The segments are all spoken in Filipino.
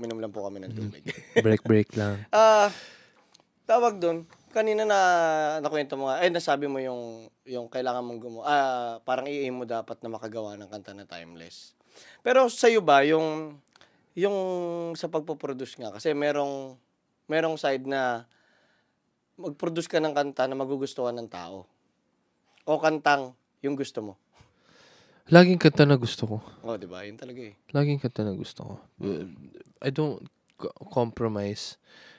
Minom lang po kami ng tubig. Break lang. Tawag doon, kanina nakwento mo nga, nasabi mo yung kailangan mong parang i-aim mo dapat na makagawa ng kanta na timeless. Pero sa'yo ba, yung sa pagpo-produce nga, kasi merong side na mag-produce ka ng kanta na magugustuhan ng tao. O kantang yung gusto mo. Laging kanta na gusto ko. Di ba? Yun talaga eh. Laging kanta na gusto ko. I don't compromise.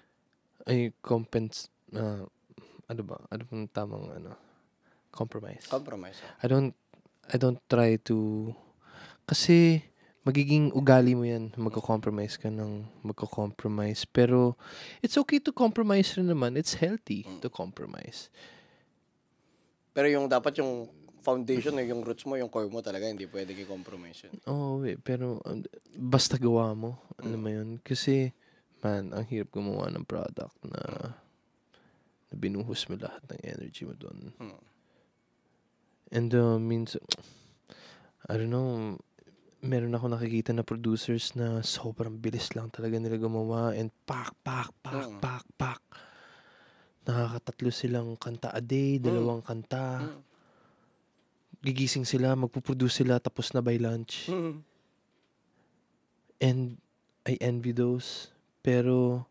Ano ba? Ano bang tamang compromise? Compromise. I don't try to, kasi magiging ugali mo yan. Magko-compromise ka ng magko-compromise. Pero it's okay to compromise rin naman. It's healthy to compromise. Pero yung dapat yung foundation, yung roots mo, yung core mo talaga, hindi pwede i-compromise yun. Pero basta gawa mo. Alam mo yun? Kasi, man, ang hirap gumawa ng product na binuhos mo lahat ng energy mo doon. And means, I don't know, meron ako nakikita na producers na sobrang bilis lang talaga nila gumawa and pak. Nakakatatlo silang kanta a day, 2 kanta. Gigising sila, magpuproduce sila, tapos na by lunch. And I envy those. Pero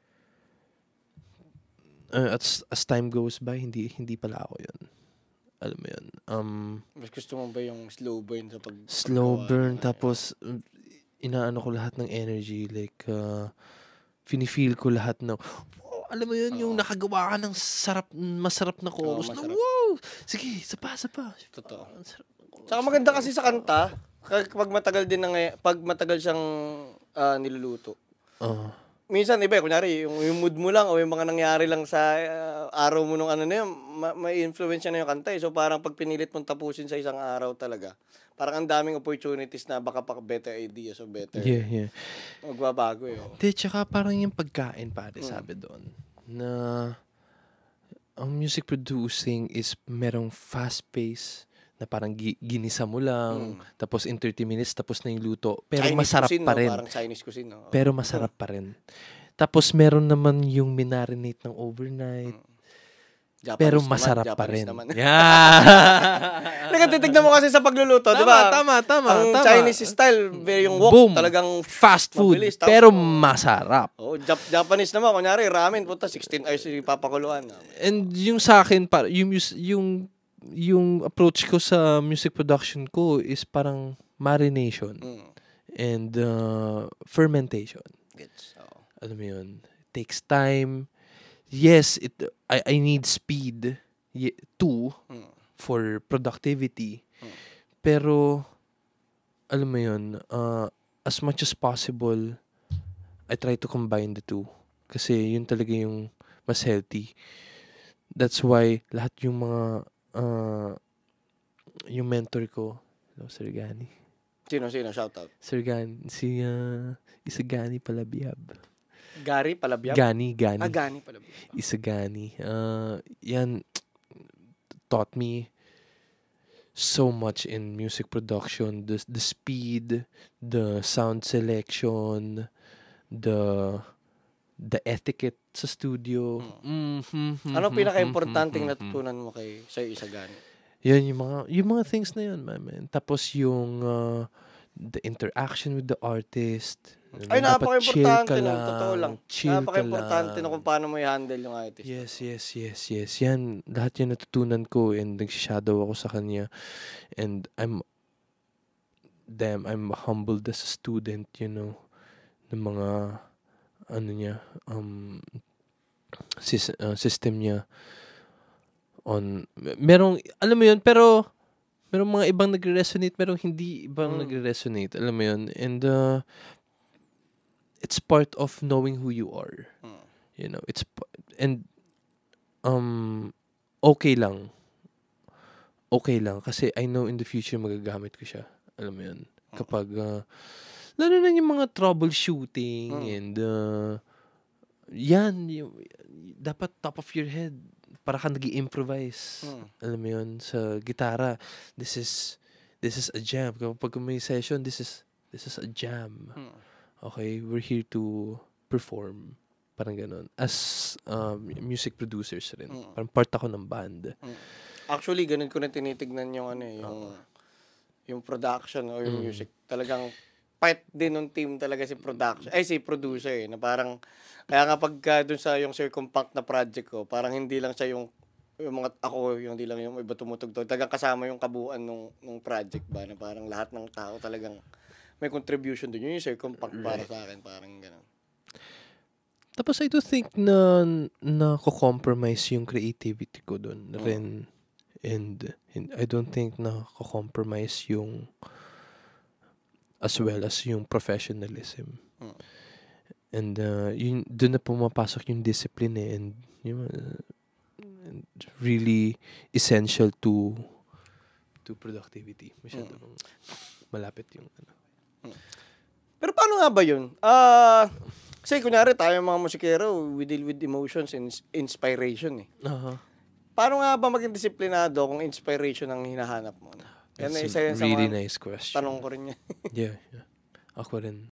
as time goes by, hindi pala ako yun. Alam mo yun. Mas gusto mo ba yung slow burn sa slow burn, tapos inaano ko lahat ng energy. Like, feel ko lahat ng, alam mo yun, yung nakagawa ka ng masarap na chorus na, wow! Sige, isa pa. Totoo. Saka maganda kasi sa kanta, pag matagal siyang niluluto. Minsan, iba, kunyari, yung mood mo lang o yung mga nangyari lang sa araw mo nung may influence na yung kanta. So, parang pag pinilit mong tapusin sa isang araw talaga, parang ang daming opportunities na baka pa better ideas o better. Yeah. Magbabago eh. Tsaka parang yung pagkain, pare, sabi doon, na ang music producing is merong fast pace na parang ginisa mo lang, tapos in 30 minutes, tapos na yung luto. Pero Chinese masarap cuisine, pa rin. Parang Chinese cuisine. No? Pero masarap pa rin. Tapos meron naman yung minarinate ng overnight. Japanese pero naman, masarap pa Japanese rin. Naman. Yeah. Nagtitignan mo kasi sa pagluluto, di ba? Tama. Ang Chinese style, yung wok, boom, talagang fast food, mabilis, pero masarap. Japanese naman, kunyari, ramen, 16 hours yung papakuluan. And yung sa akin, yung approach ko sa music production ko is parang marination and fermentation. Alam mo yun, it takes time. Yes, I need speed too for productivity. Pero alam mo yun, as much as possible, I try to combine the two. Kasi yun talaga yung mas healthy. That's why lahat yung mga yung mentor ko, Sir Gani. Sino? Shout out. Sir Gani, si Isagani Palabiab. Gary Palabiab? Gani. Gani Palabiab. Isagani. Yan taught me so much in music production. The speed, the sound selection, the etiquette sa studio. Ano pinaka-importanting natutunan mo kay Sir Isagani? Yan yung mga things na yun, man. Tapos yung the interaction with the artist. Ay, napaka-importante nun. Totoo lang. Chill Napaka-importante na kung paano mo i-handle yung artist. Yes. Yan, lahat yan natutunan ko and nag-shadow ako sa kanya. And I'm humbled as a student, ng mga niya, system niya on, merong, alam mo yun, pero merong mga ibang nagre-resonate, merong hindi ibang nagre-resonate, alam mo yun, and it's part of knowing who you are. It's, and okay lang kasi I know in the future magagamit ko siya, alam mo yun, kapag lalo na yung mga troubleshooting and yan, dapat top of your head para ka nag-i-improvise. Alam mo yun, sa gitara, this is a jam. Kapag may session, this is a jam. Okay? We're here to perform. Parang ganun. As music producers rin. Parang part ako ng band. Actually, ganun ko na tinitignan yung yung production o yung music. Talagang part din ng team talaga si producer na parang kaya kapag dun sa yung Circumpact na project ko, parang hindi lang siya yung mga ako, yung hindi lang yung iba tumutugtog. Talagang kasama yung kabuuan nung project ba na parang lahat ng tao talagang may contribution dun. Yun yung Circumpact para sa akin, parang gano'n. Tapos I do think na ko-compromise yung creativity ko dun rin. And I don't think na ko-compromise yung as well as yung professionalism. And dun na pumapasok yung discipline and really essential to productivity. Masyadong malapit yung Pero paano nga ba yun? Kasi kunyari tayo mga musikero, we deal with emotions and inspiration eh. Paano nga ba maging disiplinado kung inspiration ang hinahanap mo? That's a really nice question. Tanong ko rin yan. Yeah. Ako rin.